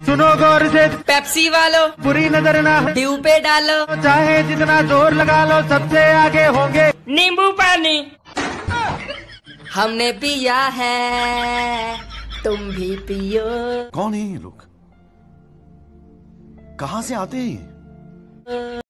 सुनो गौर से, पेप्सी वालों बुरी नजर ना ड्यू पे डालो, चाहे जितना जोर लगा लो सबसे आगे होंगे नींबू पानी। हमने पिया है तुम भी पियो। कौन है ये लोग? कहाँ से आते हैं ये?